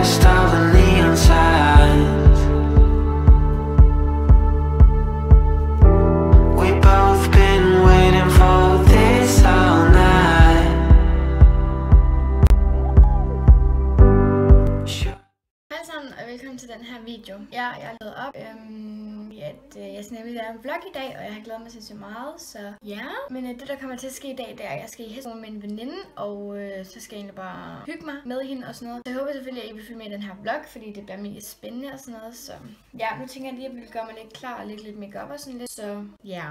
dressed all in neon signs. We both been waiting for this all night. Hej sammen og velkommen til den her video. Jeg har lavet op, at jeg skal nemlig lave en vlog i dag, og jeg har glædet mig til så meget, så ja. Men det der kommer til at ske i dag, det er, at jeg skal i hesten med en veninde, og så skal jeg egentlig bare hygge mig med hende og sådan noget. Så jeg håber selvfølgelig, at I vil følge med i den her vlog, fordi det bliver mega spændende og sådan noget, så ja. Nu tænker jeg lige, at jeg vil gøre mig lidt klar og lægge lidt makeup og sådan lidt, så ja.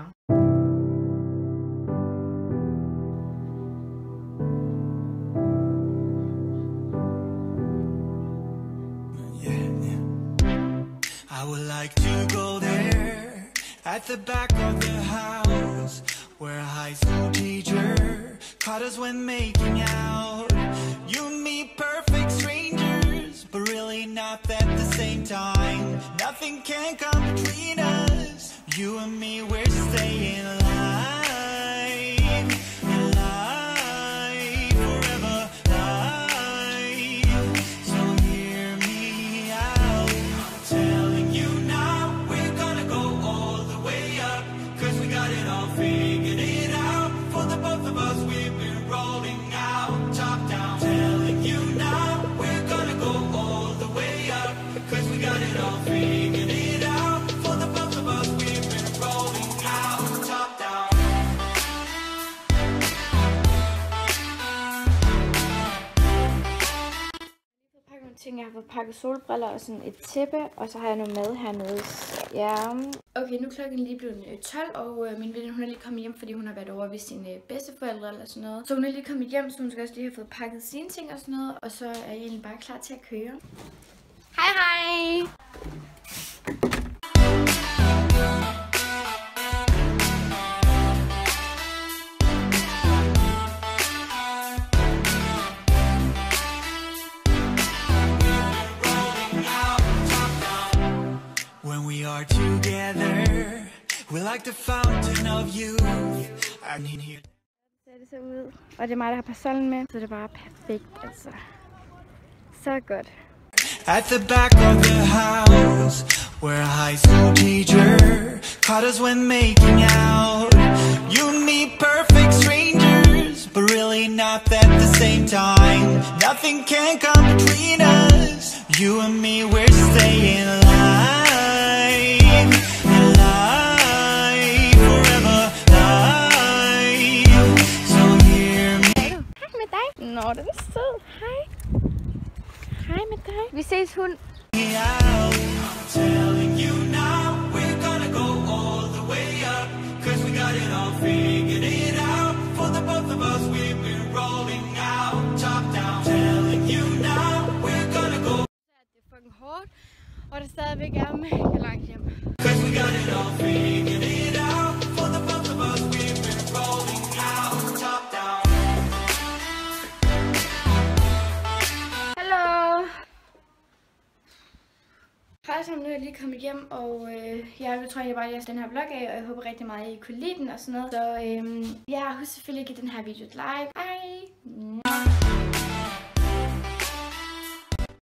I would like to go there, at the back of the house, where a high school teacher caught us when making out. You and me, perfect strangers, but really not at the same time. Nothing can come between us. You and me, we're staying alive, alive, forever alive. So hear me out, I'm telling you now, we're gonna go all the way up, 'cause we got it all figured it out. For the both of us, we've been rolling out, top down. Telling you now, we're gonna go all the way up, 'cause we got it all figured it out. For the both of us, we've been rolling out, top down. Jeg har fået pakket solbriller og sådan et tæppe, og så har jeg noget mad hernede. Ja. Okay, nu er klokken lige blevet 12, og min veninde, hun er lige kommet hjem, fordi hun har været over ved sine bedsteforældre eller sådan noget. Så hun er lige kommet hjem, så hun skal også lige have fået pakket sine ting og sådan noget, og så er jeg egentlig bare klar til at køre. Hej hej! When we are together, we're like the fountain of youth. I need here. Det ser ud, og det er mig, der har parasollen med, så det er bare perfekt, altså. Så godt. At the back of the house, where a high school teacher caught us when making out. You and me, perfect strangers, but really not at the same time. Nothing can come between us. You and me, we're staying alive, alive, forever alive. So hear me. Hej med dig. Nå, den er sød. Hej. Hej med dig. Vi ses, hund. Out. I'm telling you now, we're gonna go all the way up, 'cause we got it all figured it out. For the both of us, we've been rolling out, top down. Telling you now, we're gonna go. Det er fucking hårdt, og det stadigvæk er mega langt hjem. 'Cause we got it all figured it out. For the both of us, we've been rolling out, top down. Hallo. Hej sammen, nu er jeg lige kommet hjem, og jeg tror egentlig bare, at jeg skal den her vlog af, og jeg håber rigtig meget, at I kunne lide den og sådan noget. Så ja, husk selvfølgelig at give den her video et like. Hej!